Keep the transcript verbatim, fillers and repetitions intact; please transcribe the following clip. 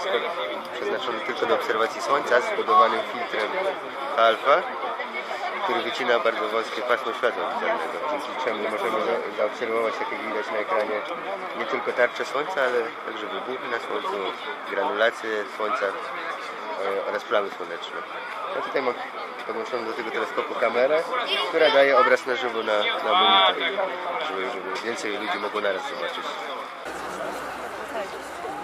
teleskop przeznaczony tylko do obserwacji Słońca z wbudowanym filtrem alfa, który wycina bardzo wąskie pasmo światła widzialnego. Dzięki czemu możemy zaobserwować, tak jak widać na ekranie, nie tylko tarcze Słońca, ale także wybuchy na Słońcu, granulacje Słońca oraz plamy słoneczne. Ja tutaj mam podłączoną do tego teleskopu kamerę, która daje obraz na żywo na, na monitor, żeby, żeby więcej ludzi mogło naraz zobaczyć.